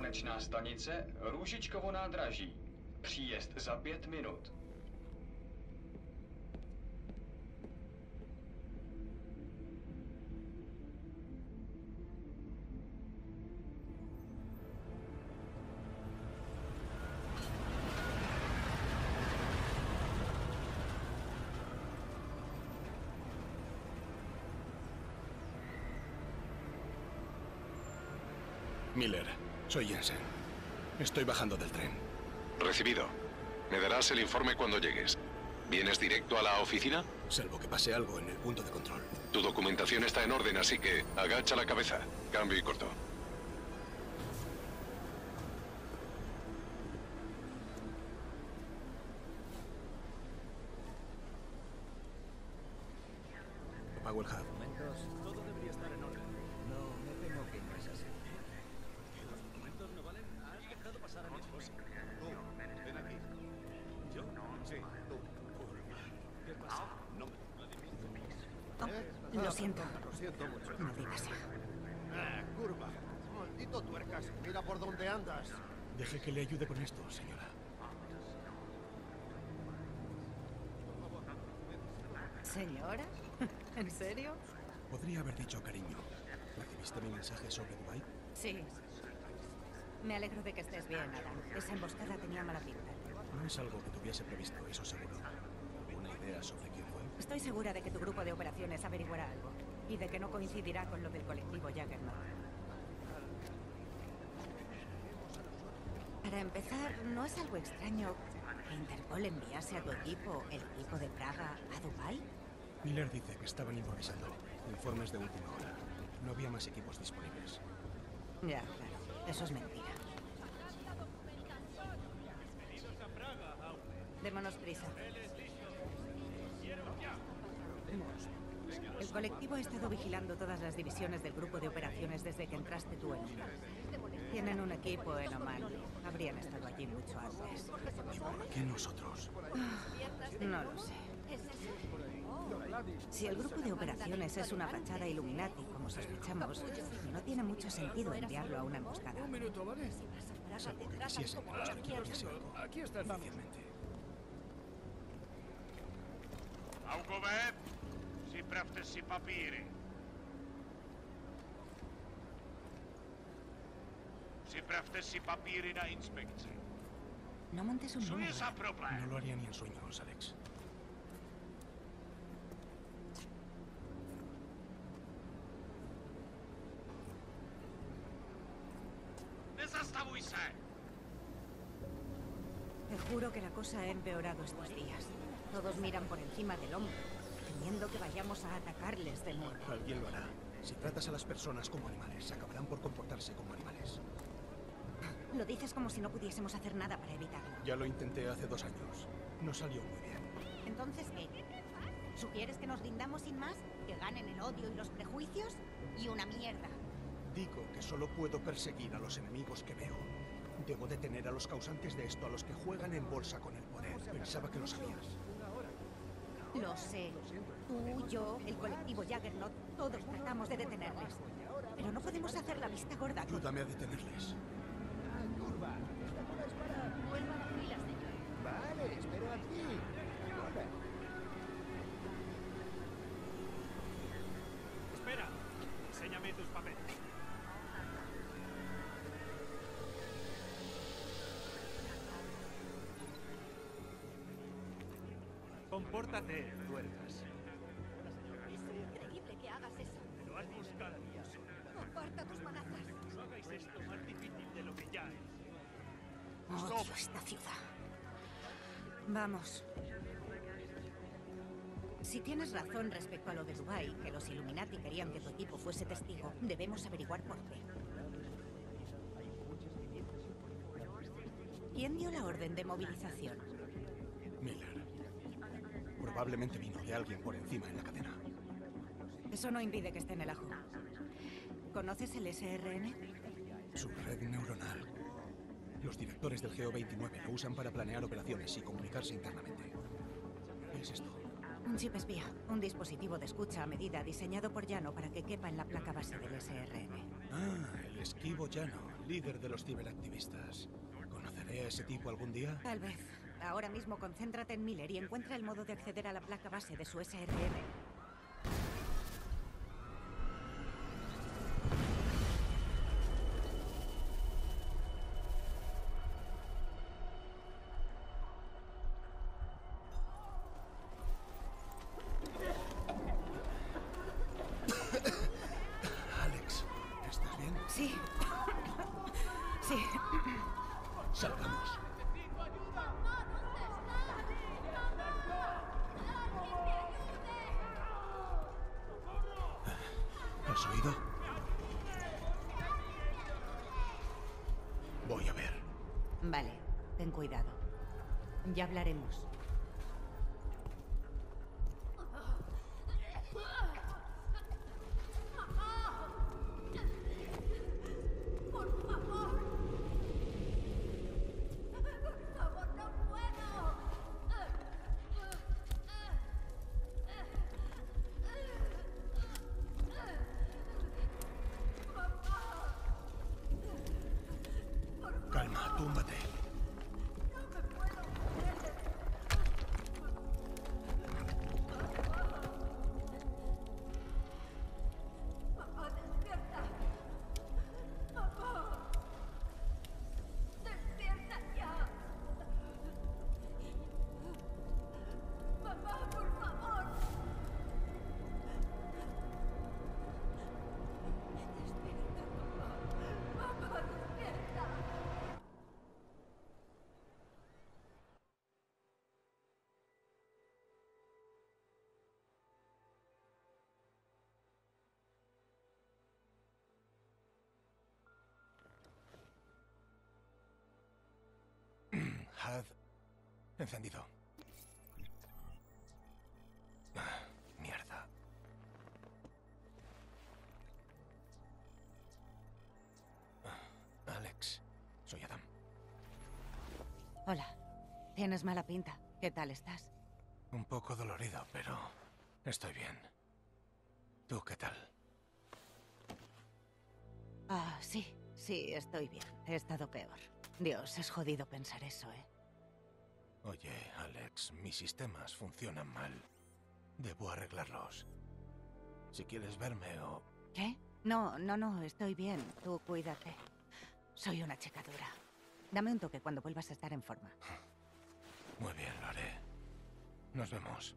Konečná stanice Růžičkovo nádraží. Příjezd za 5 minut. Miller, soy Jensen. Estoy bajando del tren. Recibido. Me darás el informe cuando llegues. ¿Vienes directo a la oficina? Salvo que pase algo en el punto de control. Tu documentación está en orden, así que agacha la cabeza. Cambio y corto. Apago el hub. Todo debería estar en orden. No, me temo que no es así. ¿Los documentos no valen? Has dejado pasar a mi esposa. Tú, ven aquí. ¿Yo? Sí, tú. ¿Qué pasa? No me... Lo siento. Lo siento mucho. Maldita sea. Curva. Maldito tuercas. Mira por dónde andas. Deje que le ayude con esto, señora. ¿Señora? ¿En serio? Podría haber dicho cariño. ¿Recibiste mi mensaje sobre Dubai? Sí. Me alegro de que estés bien, Adam. Esa emboscada tenía mala pinta. No es algo que tuviese previsto, eso seguro. ¿Alguna idea sobre quién fue? Estoy segura de que tu grupo de operaciones averiguará algo. Y de que no coincidirá con lo del colectivo Juggernaut. Para empezar, ¿no es algo extraño que Interpol enviase a tu equipo, el equipo de Praga, a Dubái? Miller dice que estaban improvisando. Informes de última hora. No había más equipos disponibles. Ya, claro. Eso es mentira. Démonos prisa. El colectivo ha estado vigilando todas las divisiones del grupo de operaciones desde que entraste tú en Oman. Tienen un equipo en Oman. Habrían estado allí mucho antes. ¿Y por qué nosotros? No lo sé. Si el grupo de operaciones es una fachada Illuminati, como sospechamos, no tiene mucho sentido enviarlo a una emboscada. Un minuto, ¿vale? Salvo que quisiesen que nuestro equipo hiciese algo. Aquí está el vamos. Inicialmente. Augové, připravte si papíry. Připravte si papíry na inspekci. No montes un Co je número. za problém? No lo haría ni en sueños, Alex. Nezastavuj se! Te juro que la cosa ha empeorado estos días. Todos miran por encima del hombro, temiendo que vayamos a atacarles de nuevo. Alguien lo hará. Si tratas a las personas como animales, acabarán por comportarse como animales. Lo dices como si no pudiésemos hacer nada para evitarlo. Ya lo intenté hace 2 años. No salió muy bien. ¿Entonces qué? ¿Sugieres que nos rindamos sin más? ¿Que ganen el odio y los prejuicios? Y una mierda. Digo que solo puedo perseguir a los enemigos que veo. Debo detener a los causantes de esto, a los que juegan en bolsa con el poder. Pensaba que lo sabías. Lo sé. Tú, yo, el colectivo Juggernaut, todos tratamos de detenerles. Pero no podemos hacer la vista gorda. Ayúdame a detenerles. Curva. ¿Esta cola es para...? Vuelva a la fila, señor. Vale, espero aquí. Corre. Espera. Enséñame tus papeles. Compórtate, tuercas. Es increíble que hagas eso. Lo has buscado. Aparta tus manazas. No hagáis esto más difícil de lo que ya es. Odio esta ciudad. Vamos. Si tienes razón respecto a lo de Dubái, que los Illuminati querían que tu equipo fuese testigo, debemos averiguar por qué. ¿Quién dio la orden de movilización? Miller. Probablemente vino de alguien por encima en la cadena. Eso no impide que esté en el ajo. ¿Conoces el SRN? Su red neuronal. Los directores del GO29 lo usan para planear operaciones y comunicarse internamente. ¿Qué es esto? Un chip espía, un dispositivo de escucha a medida diseñado por Llano para que quepa en la placa base del SRN. Ah, el Esquivo Llano, líder de los ciberactivistas. ¿Conoceré a ese tipo algún día? Tal vez. Ahora mismo concéntrate en Miller y encuentra el modo de acceder a la placa base de su SRM. Alex, ¿estás bien? Sí. Sí. Salgamos. ¿Has oído? Voy a ver. Vale, ten cuidado. Ya hablaremos. Calma, túmbate. Papá, despierta. Papá. Despierta ya. Papá, por favor. Despierta, papá. Papá, despierta. HUD encendido. Mierda. Alex, soy Adam. Hola. Tienes mala pinta. ¿Qué tal estás? Un poco dolorido, pero estoy bien. ¿Tú qué tal? Ah, sí. Sí, estoy bien. He estado peor. Dios, es jodido pensar eso, ¿eh? Oye, Alex, mis sistemas funcionan mal. Debo arreglarlos. Si quieres verme o... ¿Qué? No, estoy bien. Tú cuídate. Soy una chica dura. Dame un toque cuando vuelvas a estar en forma. Muy bien, lo haré. Nos vemos.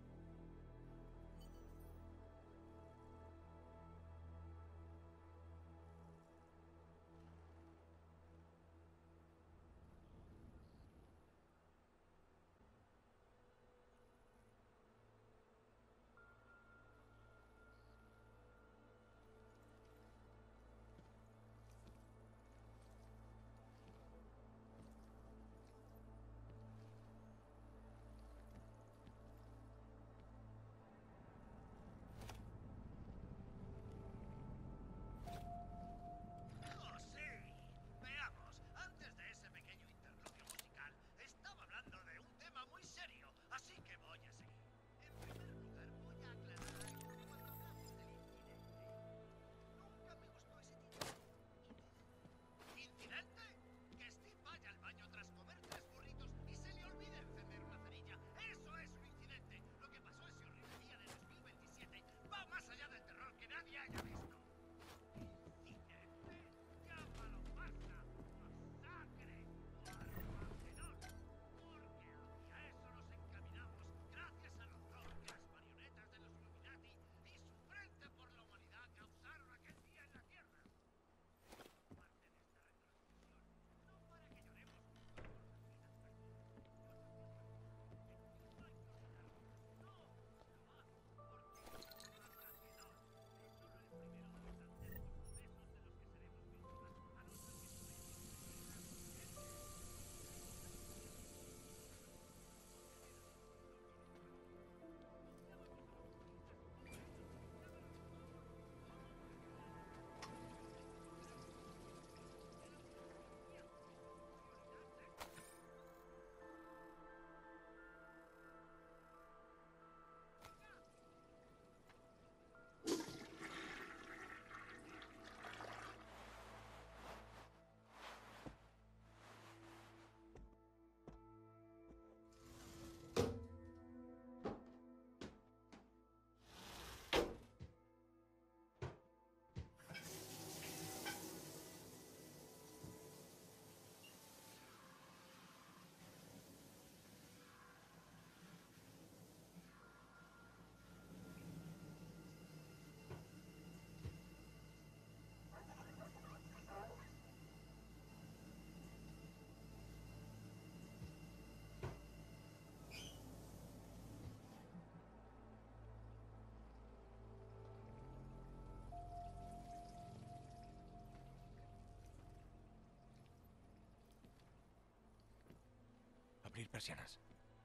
persianas.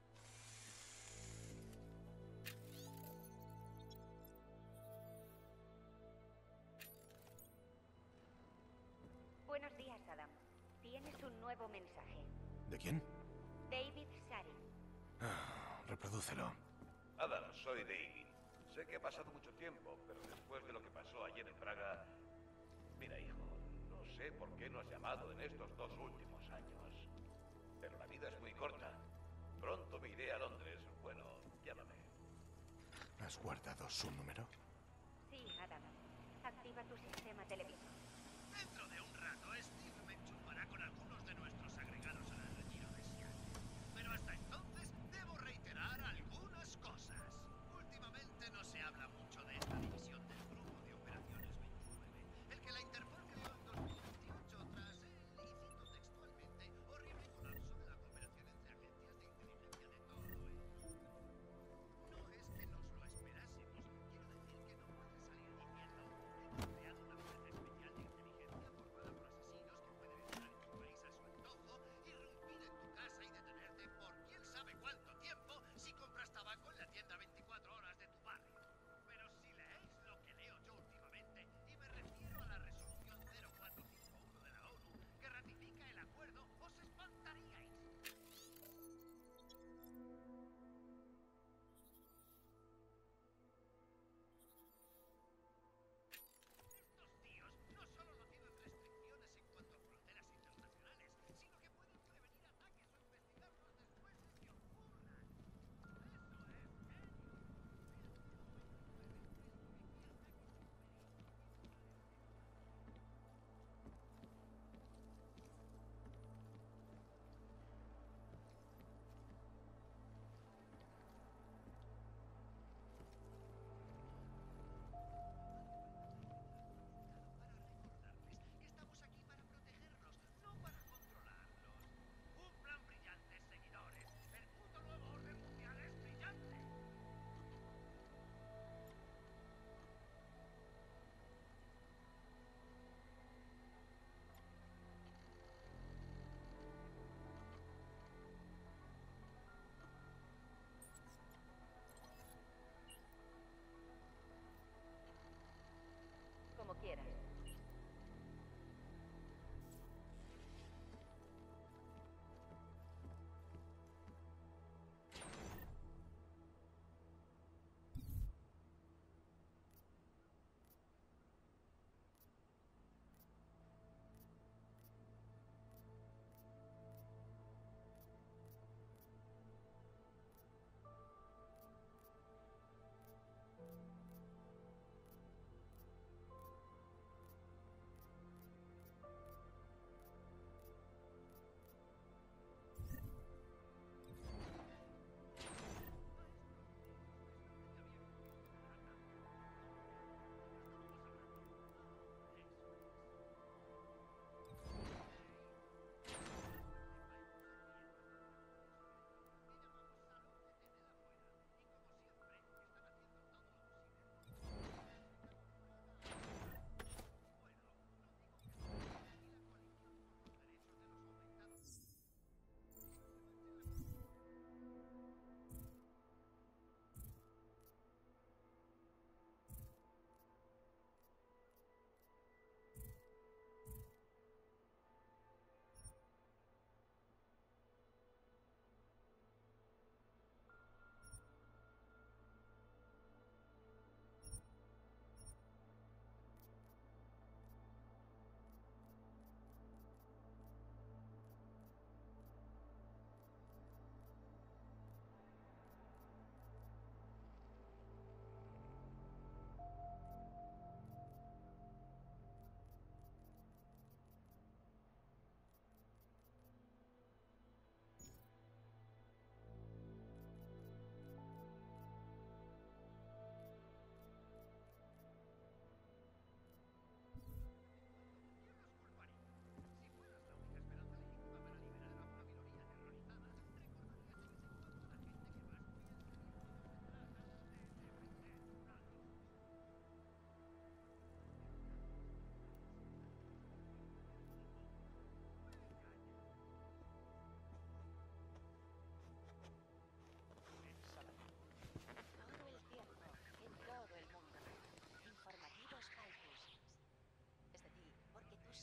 Buenos días, Adam. Tienes un nuevo mensaje. ¿De quién? David Sari. Reprodúcelo. Adam, soy David. Sé que ha pasado mucho tiempo, pero después de lo que pasó ayer en Praga... Mira, hijo, no sé por qué no has llamado en estos 2 últimos años. Pero la vida es muy corta. Pronto me iré a Londres. Bueno, llámame. ¿Has guardado su número? Sí, Adam. Activa tu sistema televisor. Dentro de un rato, Steve me enchufará con algunos de nuestros agregados al retiro de Seattle. Pero hasta entonces, debo reiterar algunas cosas. Últimamente no se habla mucho de esta división del Grupo de Operaciones 29. El que la Interpol creó en 2018 tras el, y cito textualmente, horrible colapso de la cooperación entre agencias de inteligencia de todo el mundo. No es que nos lo esperásemos. Quiero decir que no puede salir diciendo hemos creado una fuerza especial de inteligencia formada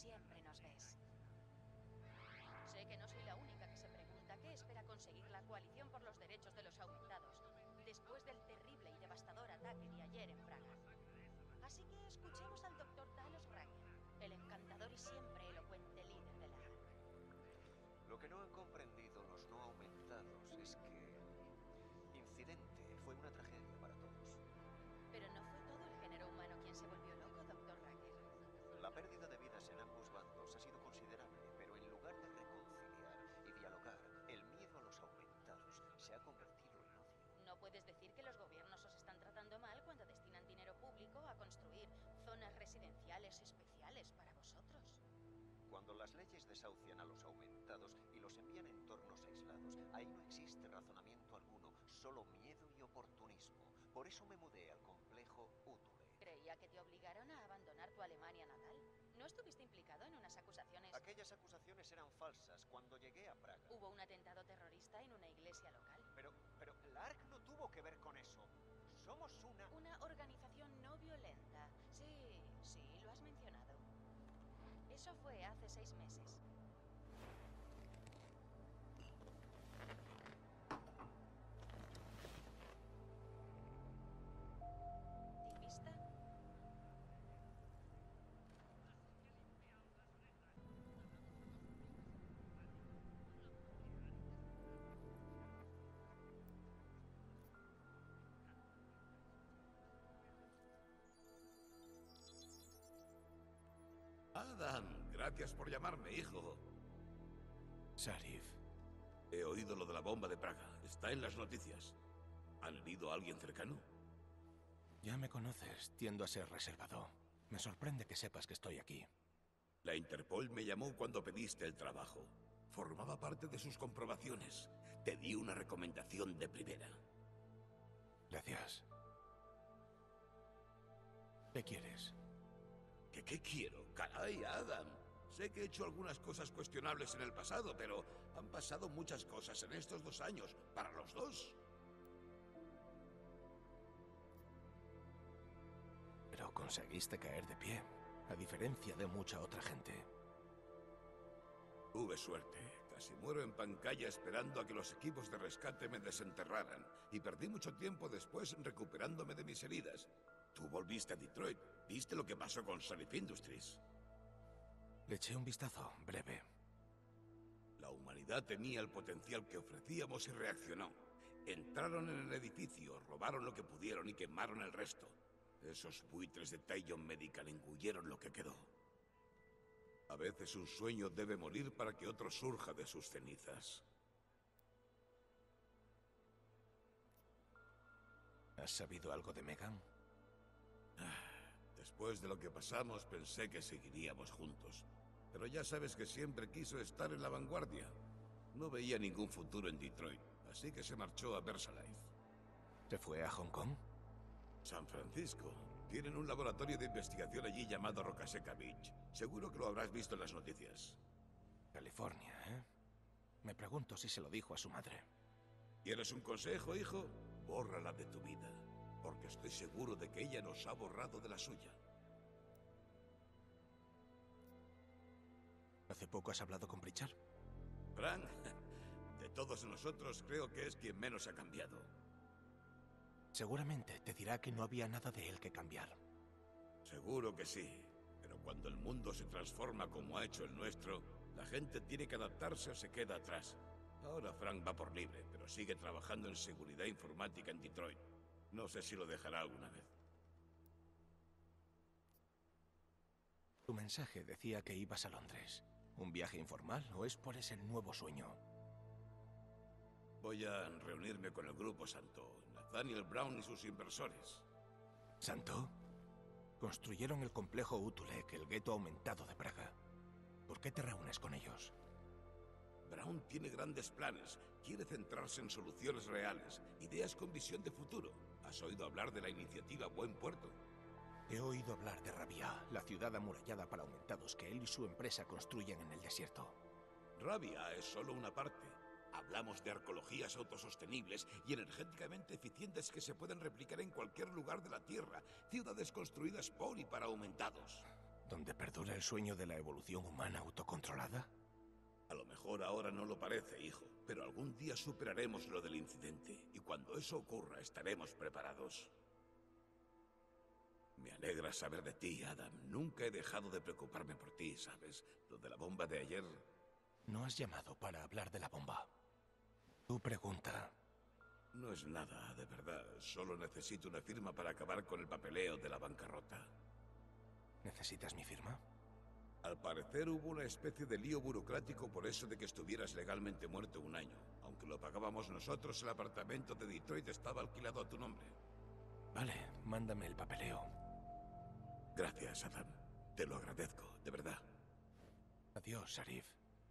siempre nos ves. Sé que no soy la única que se pregunta qué espera conseguir la coalición por los derechos de los aumentados, después del terrible y devastador ataque de ayer en Praga. Así que escuchemos al Dr. Talos Ranger, el encantador y siempre elocuente líder de la ARC. Lo que no han comprendido los no aumentados es que Incidente fue una tragedia para todos. Pero no fue todo el género humano quien se volvió loco, Dr. Ranger. La pérdida de vidas en ambos bandos ha sido considerable, pero en lugar de reconciliar y dialogar, el miedo a los aumentados se ha convertido en odio. No puedes decir que los gobiernos os están tratando mal cuando destinan dinero público a construir zonas residenciales especiales para vosotros. Cuando las leyes desahucian a los aumentados y los envían a entornos aislados, ahí no existe razonamiento alguno, solo miedo y oportunismo. Por eso me mudé al complejo Utule. Creía que te obligaron a abandonar tu Alemania natal. ¿No estuviste implicado en unas acusaciones? Aquellas acusaciones eran falsas cuando llegué a Praga. Hubo un atentado terrorista en una iglesia local. Pero la ARC no tuvo que ver con eso. Somos una organización no violenta. Sí, lo has mencionado. Eso fue hace 6 meses. ¿Tipista? Adam, gracias por llamarme, hijo. Sharif. He oído lo de la bomba de Praga. Está en las noticias. ¿Han herido a alguien cercano? Ya me conoces. Tiendo a ser reservado. Me sorprende que sepas que estoy aquí. La Interpol me llamó cuando pediste el trabajo. Formaba parte de sus comprobaciones. Te di una recomendación de primera. Gracias. ¿Qué quieres? ¿Qué quiero? Caray, Adam. Sé que he hecho algunas cosas cuestionables en el pasado, pero han pasado muchas cosas en estos 2 años, para los dos. Pero conseguiste caer de pie, a diferencia de mucha otra gente. Tuve suerte. Casi muero en Pancaya esperando a que los equipos de rescate me desenterraran, y perdí mucho tiempo después recuperándome de mis heridas. Tú volviste a Detroit. ¿Viste lo que pasó con Sharif Industries? Le eché un vistazo, breve. La humanidad tenía el potencial que ofrecíamos y reaccionó. Entraron en el edificio, robaron lo que pudieron y quemaron el resto. Esos buitres de Taiyon Medical engulleron lo que quedó. A veces un sueño debe morir para que otro surja de sus cenizas. ¿Has sabido algo de Megan? Después de lo que pasamos, pensé que seguiríamos juntos. Pero ya sabes que siempre quiso estar en la vanguardia. No veía ningún futuro en Detroit, así que se marchó a Versailles. ¿Se fue a Hong Kong? San Francisco. Tienen un laboratorio de investigación allí llamado Rocaseca Beach. Seguro que lo habrás visto en las noticias. California, ¿eh? Me pregunto si se lo dijo a su madre. ¿Quieres un consejo, hijo? Bórrala de tu vida. Porque estoy seguro de que ella nos ha borrado de la suya. ¿Hace poco has hablado con Pritchard? Frank, de todos nosotros creo que es quien menos ha cambiado. Seguramente te dirá que no había nada de él que cambiar. Seguro que sí. Pero cuando el mundo se transforma como ha hecho el nuestro, la gente tiene que adaptarse o se queda atrás. Ahora Frank va por libre, pero sigue trabajando en seguridad informática en Detroit. No sé si lo dejará alguna vez. Tu mensaje decía que ibas a Londres. ¿Un viaje informal o es por ese nuevo sueño? Voy a reunirme con el Grupo Santo, Nathaniel Brown y sus inversores. ¿Santo? Construyeron el complejo Utulek, el gueto aumentado de Praga. ¿Por qué te reúnes con ellos? Brown tiene grandes planes. Quiere centrarse en soluciones reales, ideas con visión de futuro. ¿Has oído hablar de la iniciativa Buen Puerto? He oído hablar de Rabia, la ciudad amurallada para aumentados que él y su empresa construyen en el desierto. Rabia es solo una parte. Hablamos de arqueologías autosostenibles y energéticamente eficientes que se pueden replicar en cualquier lugar de la Tierra. Ciudades construidas por y para aumentados. ¿Donde perdura el sueño de la evolución humana autocontrolada? A lo mejor ahora no lo parece, hijo, pero algún día superaremos lo del incidente, y cuando eso ocurra estaremos preparados. Me alegra saber de ti, Adam. Nunca he dejado de preocuparme por ti, ¿sabes? Lo de la bomba de ayer... No has llamado para hablar de la bomba. Tu pregunta... No es nada, de verdad. Solo necesito una firma para acabar con el papeleo de la bancarrota. ¿Necesitas mi firma? Al parecer hubo una especie de lío burocrático por eso de que estuvieras legalmente muerto 1 año. Aunque lo pagábamos nosotros, el apartamento de Detroit estaba alquilado a tu nombre. Vale, mándame el papeleo. Gracias, Adam. Te lo agradezco, de verdad. Adiós, Sharif.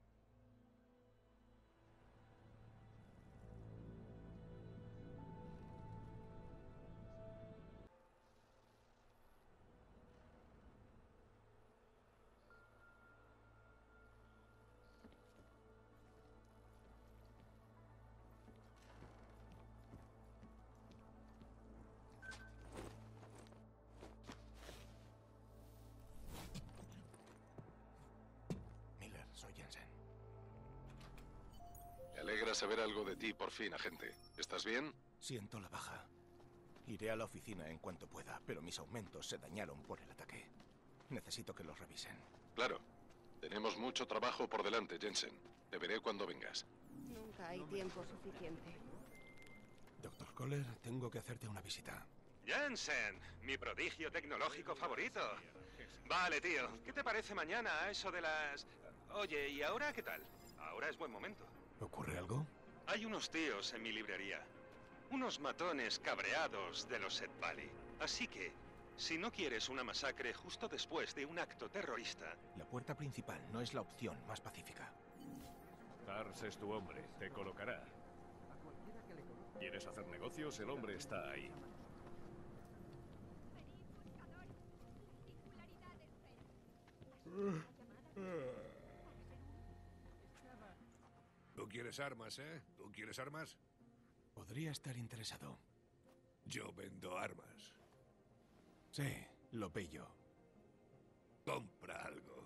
Soy Jensen. Me alegra saber algo de ti, por fin, agente. ¿Estás bien? Siento la baja. Iré a la oficina en cuanto pueda, pero mis aumentos se dañaron por el ataque. Necesito que los revisen. Claro. Tenemos mucho trabajo por delante, Jensen. Te veré cuando vengas. Nunca hay tiempo suficiente. Doctor Kohler, tengo que hacerte una visita. Jensen, mi prodigio tecnológico favorito. Vale, tío. ¿Qué te parece mañana a eso de las... Oye, ¿y ahora qué tal? Ahora es buen momento. ¿Ocurre algo? Hay unos tíos en mi librería. Unos matones cabreados de los Set Valley. Así que, si no quieres una masacre justo después de un acto terrorista... La puerta principal no es la opción más pacífica. Tars es tu hombre, te colocará. ¿Quieres hacer negocios? El hombre está ahí. ¿Tú quieres armas, eh? ¿Tú quieres armas? Podría estar interesado. Yo vendo armas. Sí, lo pillo. Compra algo.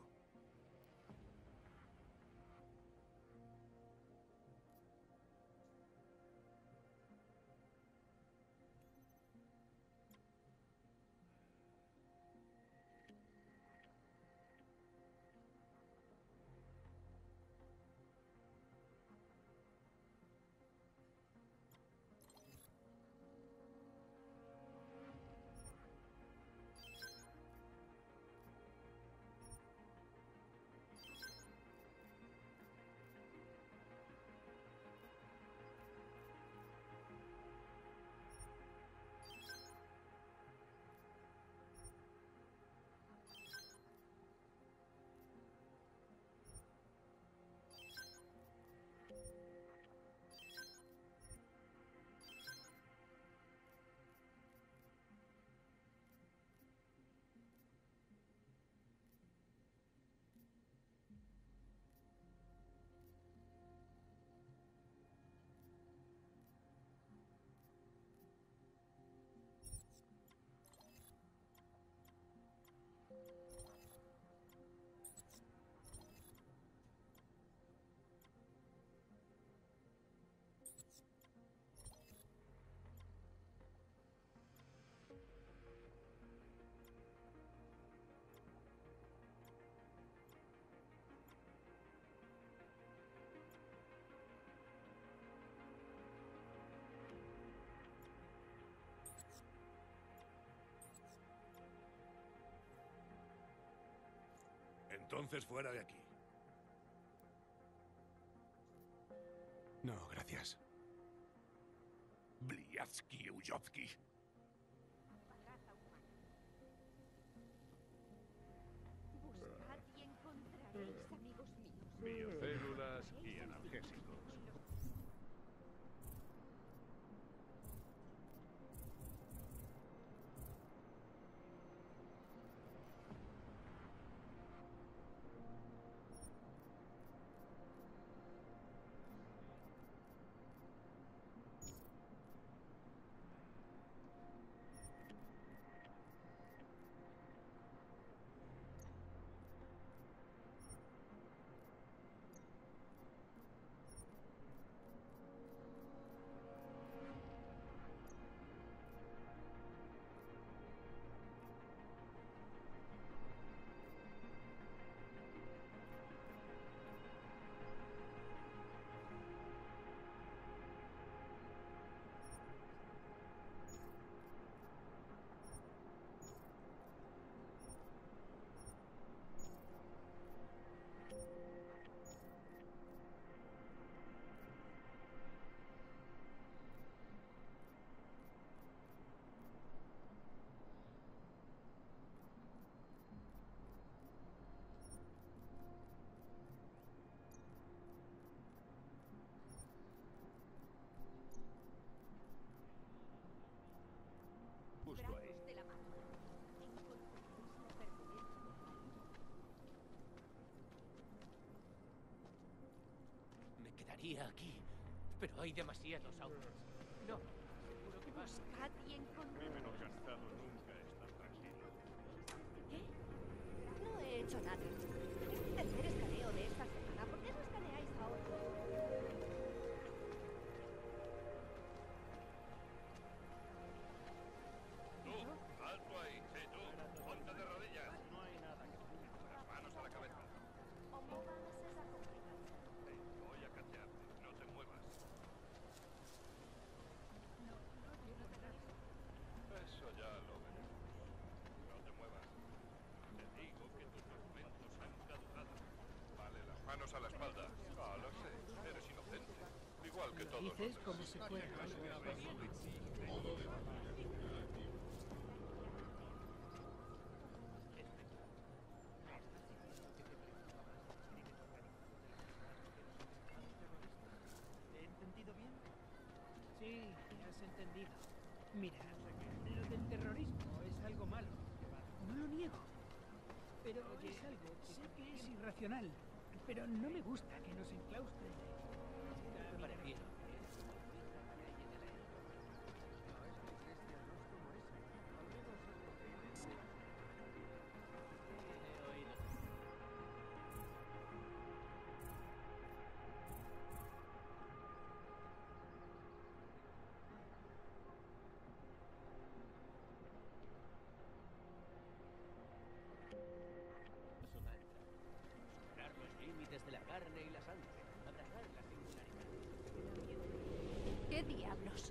Entonces fuera de aquí. No, gracias. Bliatsky, Ujovsky. Buscad y encontraréis, amigos míos. Biocélulas y analgésicos. estaría aquí. Pero hay demasiados autos. No, seguro que vas. Buscad y encontrad. Mi menor gastado nunca está tranquilo. ¿Qué? No he hecho nada. Es el tercer escaneo de esta semana. ¿Por qué no escaneáis a otros? ¡Tú! ¡Alto ahí! ¡Sí, tú! ¡Ponte de rodillas! No hay nada que Las manos a la cabeza. Voy a cachearte. No te muevas. Eso ya lo veremos. No te muevas. Te digo que tus documentos han caducado. Vale, las manos a la espalda. Ah, lo sé. Eres inocente. Igual que todos. Dices como si fuera algo ¿He entendido bien? Sí, me has entendido. Mira, lo del terrorismo es algo malo. No lo niego. Pero es algo, sé que es irracional, pero no me gusta que nos enclaustren. Prefiero. Superar los límites de la carne y la sangre. Abrazar la singularidad. ¿Qué diablos?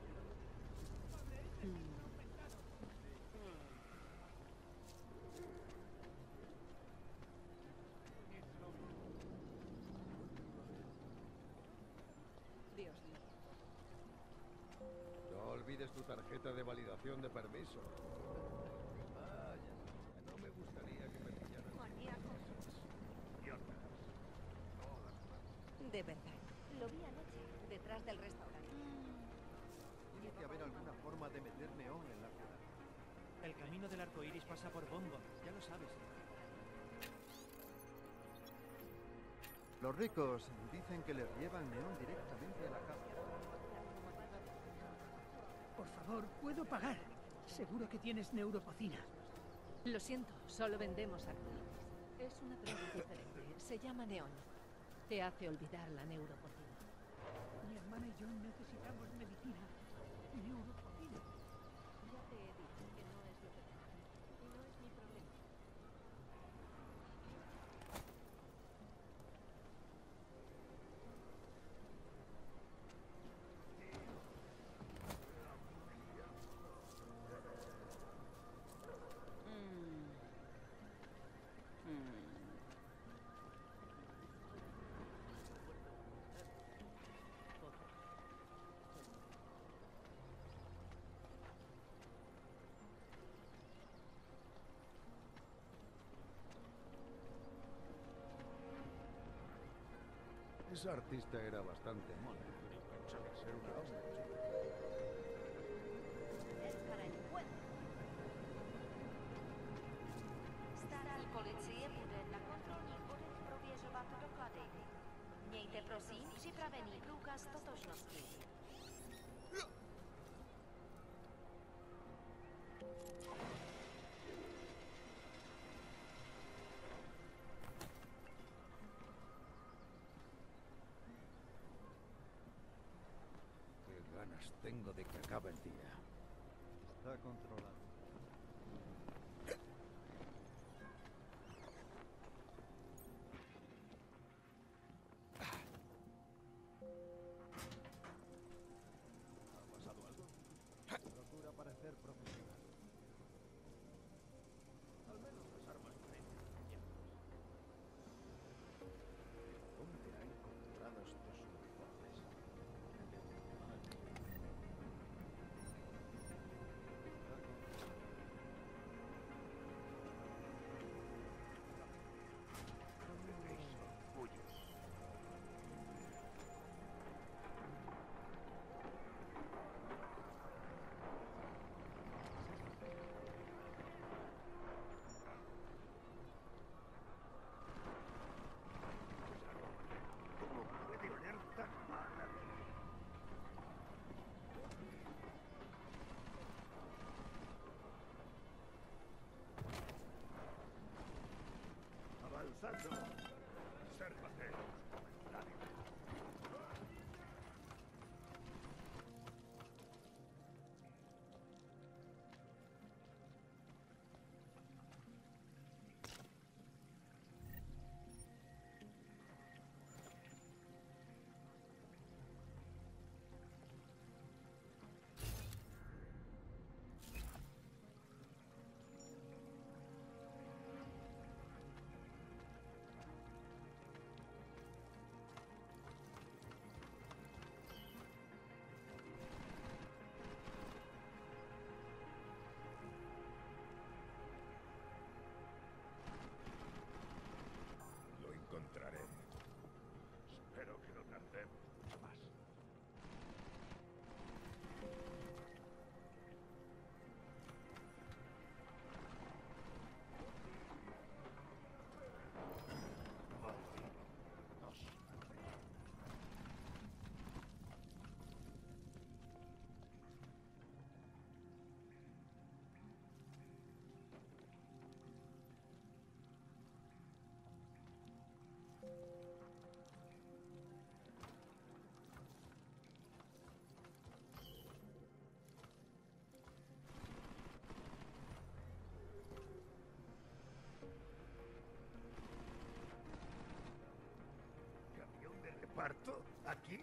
Dios mío. No olvides tu tarjeta de validación de permiso. Vaya, no me gustaría que me pillaran. De verdad. Lo vi anoche, detrás del restaurante. Tiene que haber alguna forma de meter neón en la ciudad. El camino del arco iris pasa por Bongo, ya lo sabes. Los ricos dicen que les llevan neón directamente a la cama. Por favor, puedo pagar. Seguro que tienes neuropocina. Lo siento, solo vendemos arcoíris. Es una droga diferente. Se llama neón. Te hace olvidar la neuropocina. Mi hermana y yo necesitamos medicina. Neuropocina. Ya te he dicho que no es lo que tengo. Y no es mi problema. Esa artista era bastante mona. Pensaba ser una hostia. Starý policie bude na kontrolních bodech prověřovat doklady. Mějte prosím připravený průkaz totožnosti. Qué ganas tengo de que acabe el día. Está controlado. ¿Ha pasado algo? Procura parecer profesional. Al menos las armas parecen fiables. ¿Dónde ha encontrado estos uniformes? Sérvate. Lo encontraré. Espero que no tardemos mucho más. ¿Camión de reparto? ¿Aquí?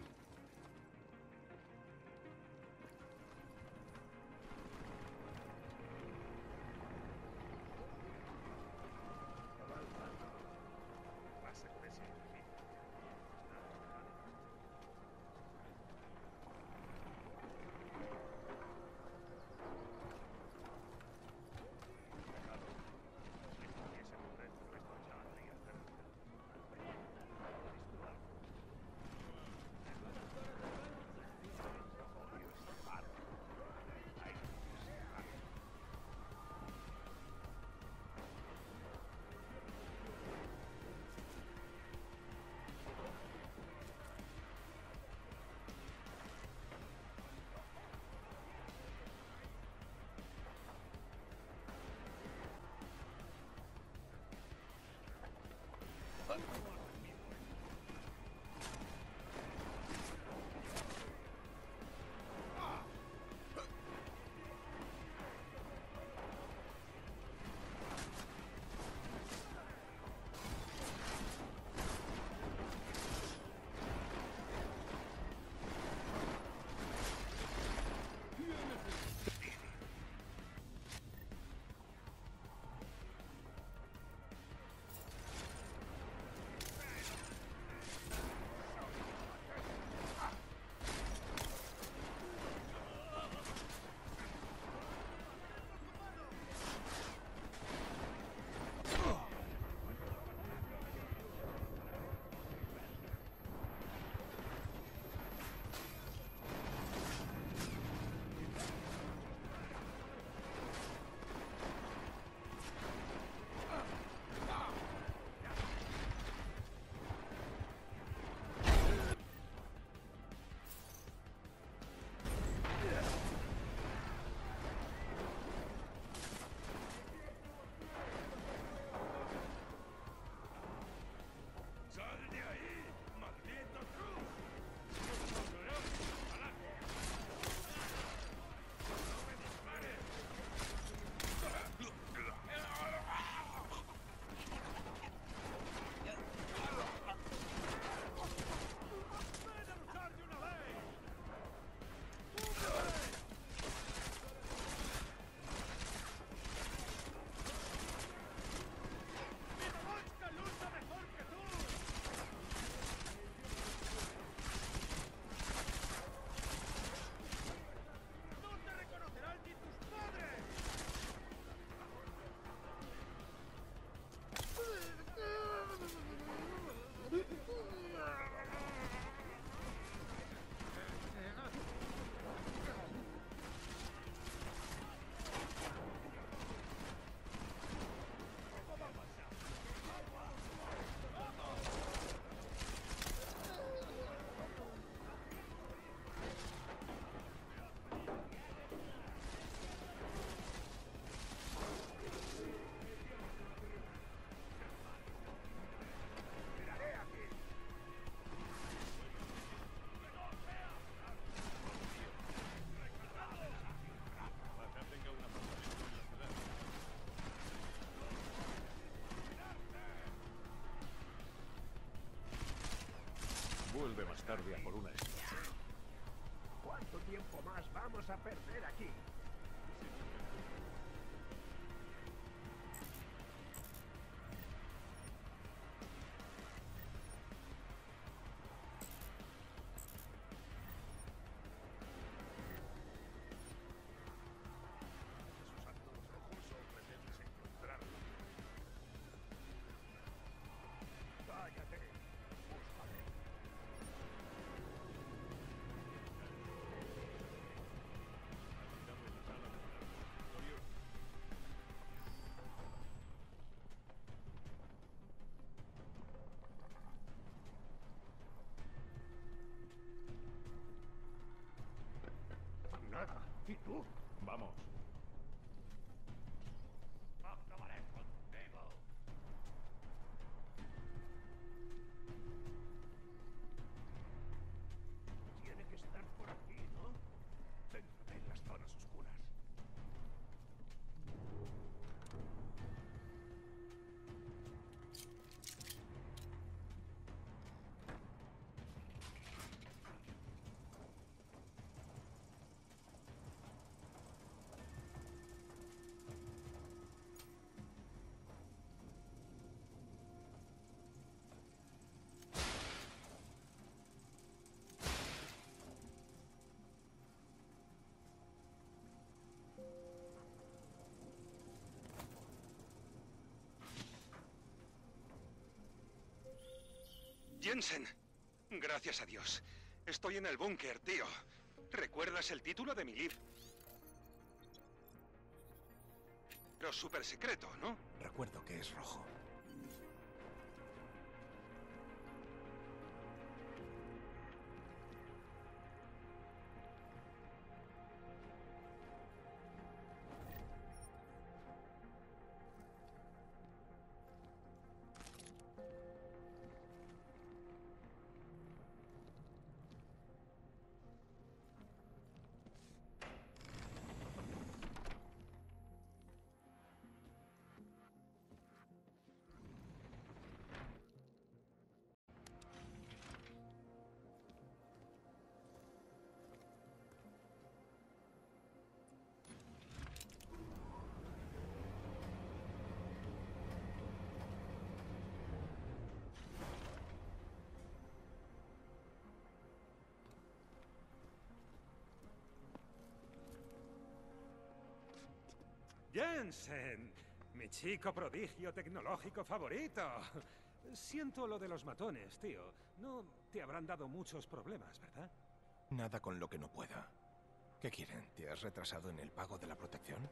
Pasa con ese edificio. Si estuviese por dentro, esto ya habría terminado. Vuelve más tarde a por una espada. ¿Cuánto tiempo más vamos a perder aquí? Esos actos rojos son pretenden encontrarlo. Cállate. Búscame. Nada. ¿Y tú? Vamos. Acabaré contigo. Tiene que estar por aquí, ¿no? Céntrate en las zonas oscuras. Jensen. Gracias a Dios. Estoy en el búnker, tío. ¿Recuerdas el título de mi libro? Pero súper secreto, ¿no? Recuerdo que es rojo. Jensen, mi chico prodigio tecnológico favorito. Siento lo de los matones, tío. No te habrán dado muchos problemas, ¿verdad? Nada con lo que no pueda. ¿Qué quieren? ¿Te has retrasado en el pago de la protección?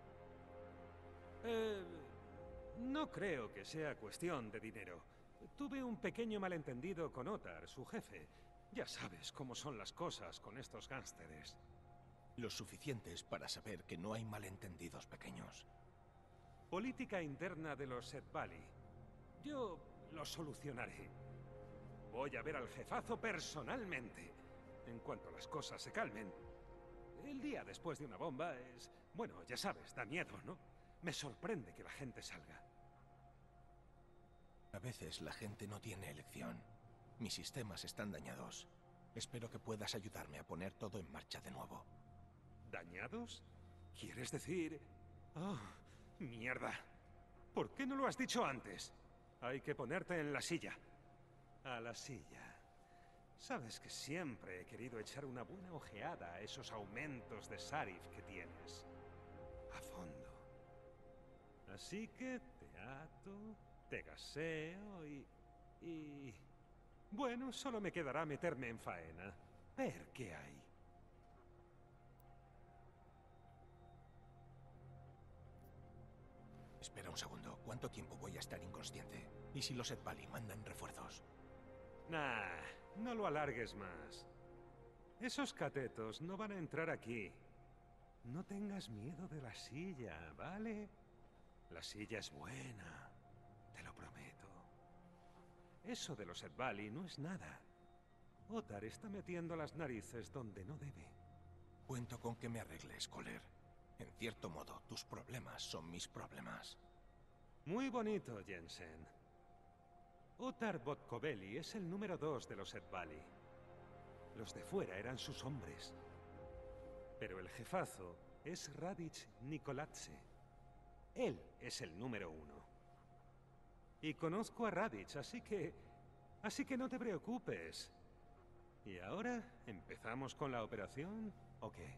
No creo que sea cuestión de dinero. Tuve un pequeño malentendido con Ottar, su jefe. Ya sabes cómo son las cosas con estos gánsteres. Lo suficientes para saber que no hay malentendidos pequeños. Política interna de los Set Valley. Yo lo solucionaré. Voy a ver al jefazo personalmente. En cuanto las cosas se calmen. El día después de una bomba es... Bueno, ya sabes, da miedo, ¿no? Me sorprende que la gente salga. A veces la gente no tiene elección. Mis sistemas están dañados. Espero que puedas ayudarme a poner todo en marcha de nuevo. ¿Dañados? ¿Quieres decir...? ¡Oh, mierda! ¿Por qué no lo has dicho antes? Hay que ponerte en la silla. A la silla. Sabes que siempre he querido echar una buena ojeada a esos aumentos de Sarif que tienes. A fondo. Así que te ato, te gaseo y... Bueno, solo me quedará meterme en faena. Ver qué hay. Espera un segundo. ¿Cuánto tiempo voy a estar inconsciente? ¿Y si los Set Valley mandan refuerzos? Nah, no lo alargues más. Esos catetos no van a entrar aquí. No tengas miedo de la silla, ¿vale? La silla es buena, te lo prometo. Eso de los Set Valley no es nada. Ottar está metiendo las narices donde no debe. Cuento con que me arregles, Kohler. En cierto modo, tus problemas son mis problemas. Muy bonito, Jensen. Otar Botkoveli es el número 2 de los Edvali. Los de fuera eran sus hombres. Pero el jefazo es Radic Nikoladze. Él es el número 1. Y conozco a Radic, así que no te preocupes. ¿Y ahora empezamos con la operación o qué?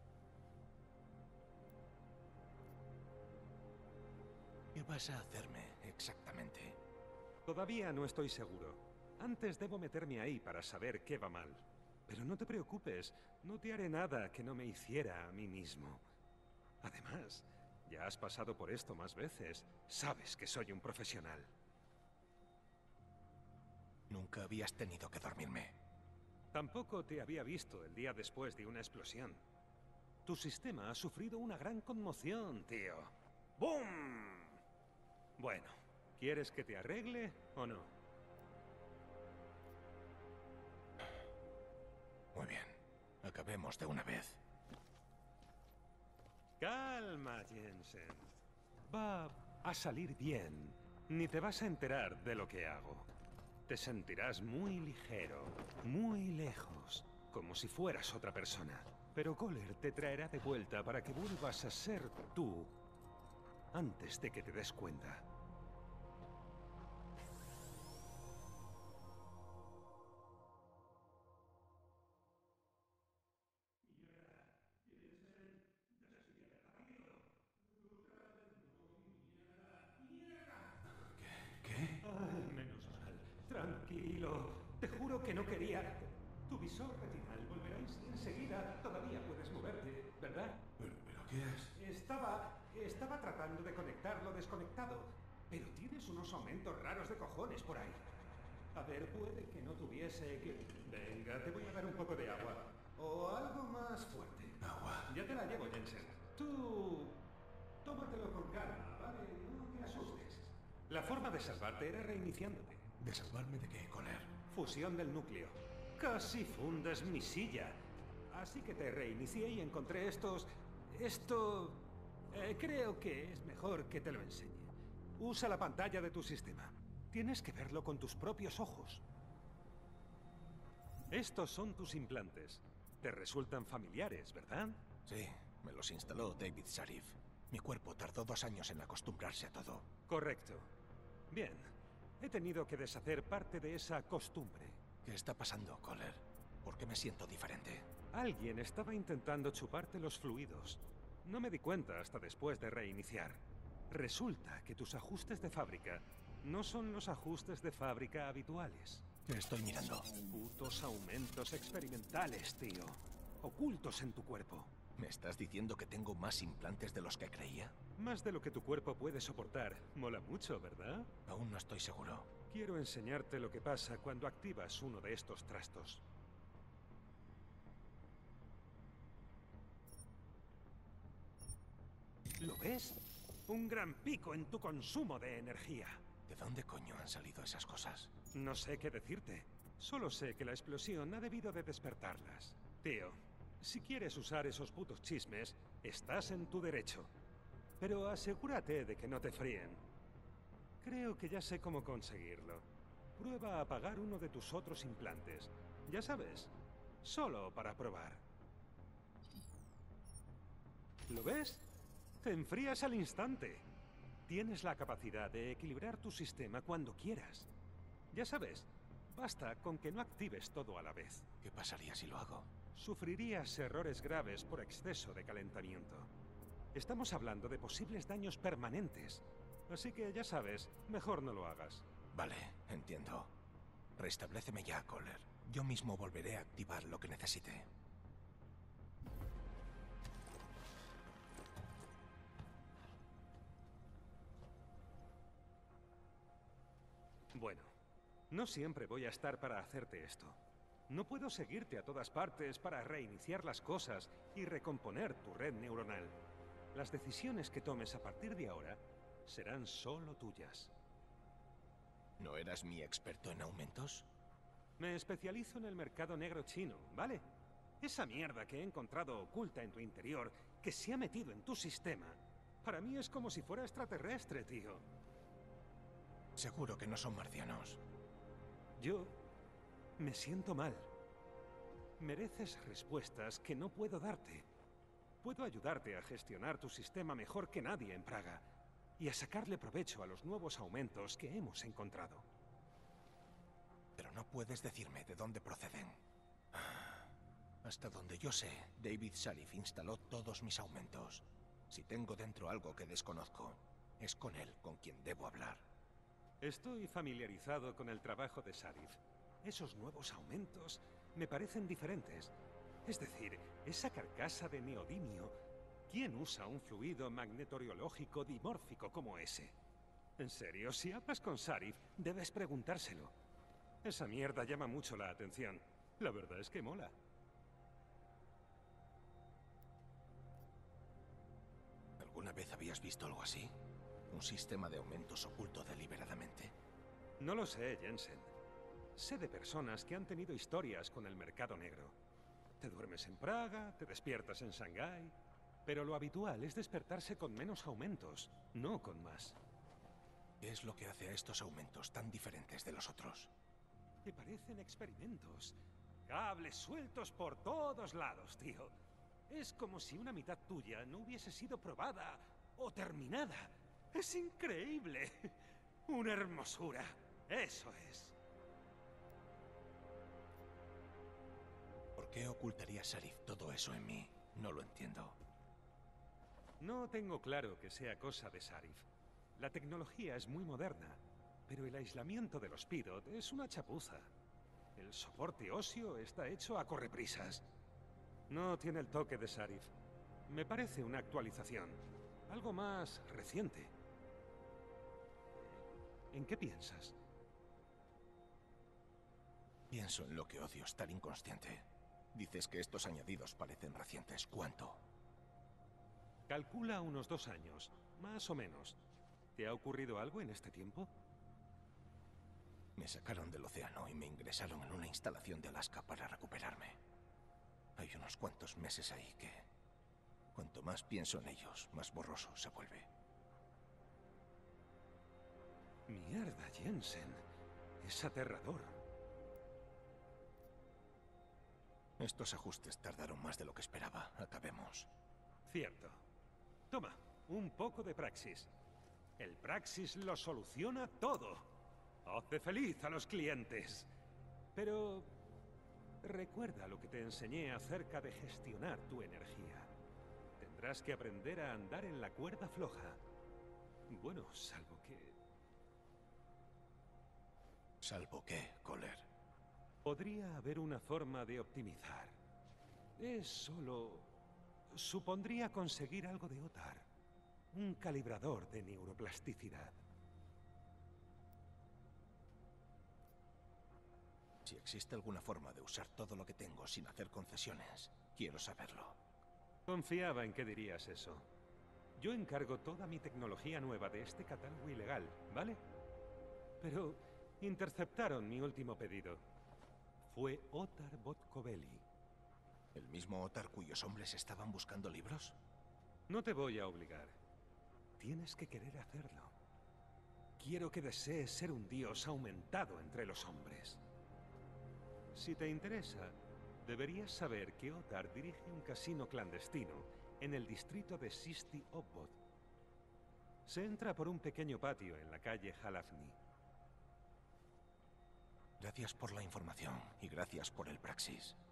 ¿Qué vas a hacerme exactamente? Todavía no estoy seguro. Antes debo meterme ahí para saber qué va mal. Pero no te preocupes, no te haré nada que no me hiciera a mí mismo. Además, ya has pasado por esto más veces. Sabes que soy un profesional. Nunca habías tenido que dormirme. Tampoco te había visto el día después de una explosión. Tu sistema ha sufrido una gran conmoción, tío. ¡Bum! Bueno, ¿quieres que te arregle o no? Muy bien. Acabemos de una vez. Calma, Jensen. Va a salir bien. Ni te vas a enterar de lo que hago. Te sentirás muy ligero, muy lejos, como si fueras otra persona. Pero Kohler te traerá de vuelta para que vuelvas a ser tú antes de que te des cuenta. Ay, menos mal. Tranquilo. Te juro que no quería. Tu visor retinal volverá enseguida. Todavía puedes moverte, ¿verdad? ¿Pero qué es? Estaba tratando de conectar lo desconectado. Pero tienes unos aumentos raros de cojones por ahí. A ver, puede que no tuviese que... Venga, te voy a dar un poco de agua. O algo más fuerte. Agua. Ya te la llevo, Jensen. Tú... tómatelo con calma, ¿vale? No te asustes. La forma de salvarte era reiniciándote. ¿De salvarme de qué, Kohler? Fusión del núcleo. Casi fundes mi silla. Así que te reinicié y encontré estos... creo que es mejor que te lo enseñe. Usa la pantalla de tu sistema. Tienes que verlo con tus propios ojos. Estos son tus implantes. Te resultan familiares, ¿verdad? Sí, me los instaló David Sharif. Mi cuerpo tardó 2 años en acostumbrarse a todo. Correcto. Bien. He tenido que deshacer parte de esa costumbre. ¿Qué está pasando, Kohler? ¿Por qué me siento diferente? Alguien estaba intentando chuparte los fluidos. No me di cuenta hasta después de reiniciar. Resulta que tus ajustes de fábrica no son los ajustes de fábrica habituales. ¿Qué estoy mirando? Putos aumentos experimentales, tío. Ocultos en tu cuerpo. ¿Me estás diciendo que tengo más implantes de los que creía? Más de lo que tu cuerpo puede soportar. Mola mucho, ¿verdad? Aún no estoy seguro. Quiero enseñarte lo que pasa cuando activas uno de estos trastos. ¿Lo ves? Un gran pico en tu consumo de energía. ¿De dónde coño han salido esas cosas? No sé qué decirte. Solo sé que la explosión ha debido de despertarlas. Tío, si quieres usar esos putos chismes, estás en tu derecho. Pero asegúrate de que no te fríen. Creo que ya sé cómo conseguirlo. Prueba a apagar uno de tus otros implantes. Ya sabes, solo para probar. ¿Lo ves? Te enfrías al instante. Tienes la capacidad de equilibrar tu sistema cuando quieras. Ya sabes, basta con que no actives todo a la vez. ¿Qué pasaría si lo hago? Sufrirías errores graves por exceso de calentamiento. Estamos hablando de posibles daños permanentes. Así que ya sabes, mejor no lo hagas. Vale, entiendo. Restabléceme ya, Kohler. Yo mismo volveré a activar lo que necesite. Bueno, no siempre voy a estar para hacerte esto. No puedo seguirte a todas partes para reiniciar las cosas y recomponer tu red neuronal. Las decisiones que tomes a partir de ahora serán solo tuyas. ¿No eras mi experto en aumentos? Me especializo en el mercado negro chino, ¿vale? Esa mierda que he encontrado oculta en tu interior, que se ha metido en tu sistema, para mí es como si fuera extraterrestre, tío. Seguro que no son marcianos. Yo me siento mal. Mereces respuestas que no puedo darte. Puedo ayudarte a gestionar tu sistema mejor que nadie en Praga y a sacarle provecho a los nuevos aumentos que hemos encontrado. Pero no puedes decirme de dónde proceden. Hasta donde yo sé, David Sharif instaló todos mis aumentos. Si tengo dentro algo que desconozco, es con él con quien debo hablar. Estoy familiarizado con el trabajo de Sharif. Esos nuevos aumentos me parecen diferentes. Es decir, esa carcasa de neodimio, ¿quién usa un fluido magnetoriológico dimórfico como ese? En serio, si hablas con Sharif, debes preguntárselo. Esa mierda llama mucho la atención. La verdad es que mola. ¿Alguna vez habías visto algo así? ¿Un sistema de aumentos oculto deliberadamente? No lo sé, Jensen. Sé de personas que han tenido historias con el mercado negro. Te duermes en Praga, te despiertas en Shanghái, pero lo habitual es despertarse con menos aumentos, no con más. ¿Qué es lo que hace a estos aumentos tan diferentes de los otros? Te parecen experimentos. Cables sueltos por todos lados, tío. Es como si una mitad tuya no hubiese sido probada o terminada. Es increíble. Una hermosura. Eso es. ¿Por qué ocultaría Sharif todo eso en mí? No lo entiendo. No tengo claro que sea cosa de Sharif. La tecnología es muy moderna, pero el aislamiento de los Pidot es una chapuza. El soporte óseo está hecho a correprisas. No tiene el toque de Sharif. Me parece una actualización. Algo más reciente. ¿En qué piensas? Pienso en lo que odio estar inconsciente. Dices que estos añadidos parecen recientes. ¿Cuánto? Calcula unos 2 años, más o menos. ¿Te ha ocurrido algo en este tiempo? Me sacaron del océano y me ingresaron en una instalación de Alaska para recuperarme. Hay unos cuantos meses ahí que... cuanto más pienso en ellos, más borroso se vuelve. Mierda, Jensen. Es aterrador. Estos ajustes tardaron más de lo que esperaba. Acabemos. Cierto. Toma, un poco de praxis. El praxis lo soluciona todo. Hace feliz a los clientes. Pero... recuerda lo que te enseñé acerca de gestionar tu energía. Tendrás que aprender a andar en la cuerda floja. Bueno, salvo que... ¿Salvo qué, Kohler? Podría haber una forma de optimizar. Es solo... supondría conseguir algo de Ottar. Un calibrador de neuroplasticidad. Si existe alguna forma de usar todo lo que tengo sin hacer concesiones, quiero saberlo. Confiaba en que dirías eso. Yo encargo toda mi tecnología nueva de este catálogo ilegal, ¿vale? Pero interceptaron mi último pedido. Fue Ottar Botkoveli. ¿El mismo Ottar cuyos hombres estaban buscando libros? No te voy a obligar. Tienes que querer hacerlo. Quiero que desees ser un dios aumentado entre los hombres. Si te interesa, deberías saber que Ottar dirige un casino clandestino en el distrito de Sisti Obvod. Se entra por un pequeño patio en la calle Halafni. Gracias por la información y gracias por el praxis.